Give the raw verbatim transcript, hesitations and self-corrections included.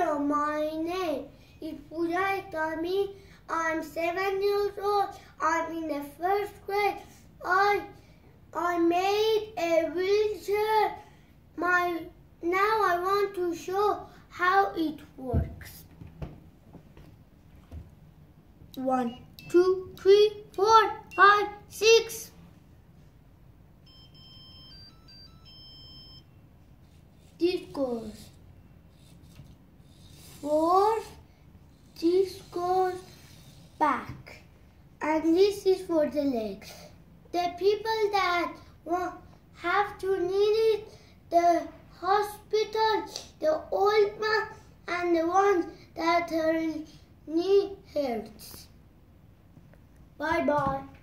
Hello, my name is Pouya Eghdami. I'm seven years old. I'm in the first grade. I I made a wheelchair. My now I want to show how it works. One, two, three, four, five, six. This goes forward, this goes back, and this is for the legs. The people that want, have to need it, the hospital, the old man, and the ones that their knee hurts. Bye bye.